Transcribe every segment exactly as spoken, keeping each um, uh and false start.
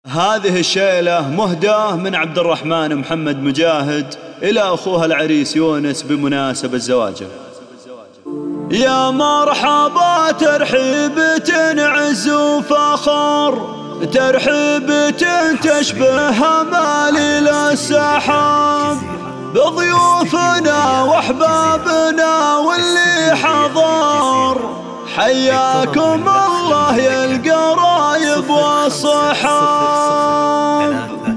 هذه الشيلة مهداة من عبد الرحمن محمد مجاهد إلى أخوها العريس يونس بمناسبة زواجه. يا مرحبا ترحيبة عز وفخر، ترحيبة تشبه مالي السحاب، بضيوفنا واحبابنا واللي حضر، حياكم الله يا القرايب والصحاب.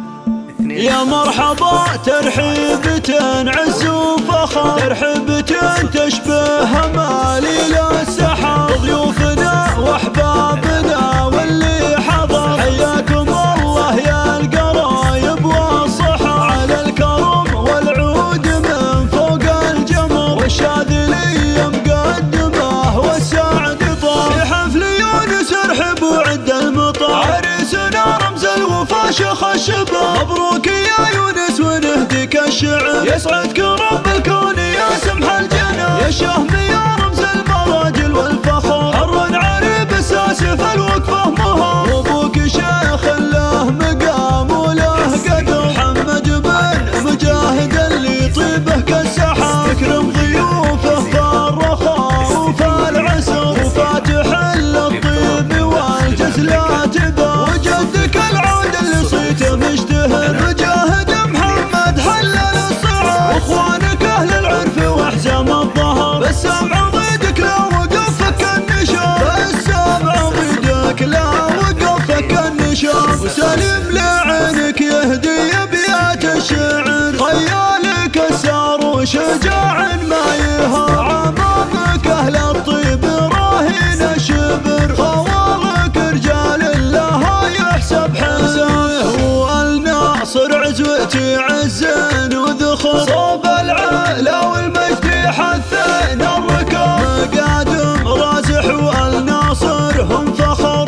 يا مرحبا ترحيبة عز وفخر، ترحيبة تشبه مالي السحاب، ضيوفنا واحبابنا واللي حضر، حياكم الله يا القرايب والصحاب، على الكرم والعود من فوق الجمر، والشاذلية مقدمه والسعد طار، في حفل يونس ارحب وعد المطر، عريسنا رمز الوفا شيخ الشباب، مبروك يا يونس ونهديك الشعر، يسعدك رب الكون يا سمح الجنة، يا شهم يا رمز المراجل والفخر، حر عريب الساسف الوقفه مهار، وابوك شيخ له مقام وله قدر، محمد بن مجاهد اللي طيبه كالسحاب، يكرم ضيوفه في الرخاء وفي العسر، وفاتح للطيب والجزلات بار، وجدك العود اللي صيته مشتهر، مجاهد محمد حلل الصعاب، واخوانك اهل العرف واحزام الظهر، بالسبع ضيدك لا وقفك النشاط، بالسبع ضيدك لا وقفك النشاط، وسلم لعينك يهدي ابيات الشعر، خيالك السار وشجاع ما يهار، عمامك اهل الطيب راهين الشبر، خوالك رجال لها يحسب حسابه، والناصر عزوتي عزين وذخر، صوب العلا والمجد حثين الركاب، مقادم رازح والناصر هم فخر،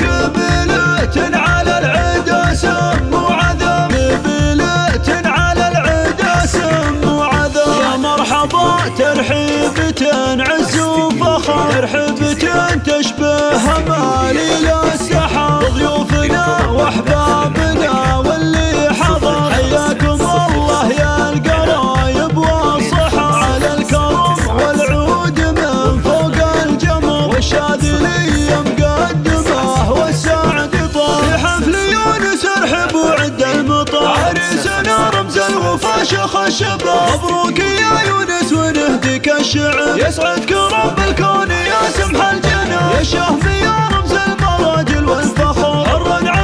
قبلة على العدا سم وعذاب، قبلة على العدا سم وعذاب. يا مرحبا ترحيبة عز وفخر، ترحيبة تشبه مالي السحاب، ضيوفنا واحبابنا واللي حضر، حياكم الله يا القرايب والصحاب، على الكرم والعود من فوق الجمر، والشاذلية مقدمه والسعد طار، في حفل يونس ارحب وعد المطر، عريسنا رمز الوفا شيخ الشباب، مبروك يا يونس ونهديك الشعر، يسعدك رب الكون يا سمح الجنة، يا شهم يا رمز المراجل والفخر، حر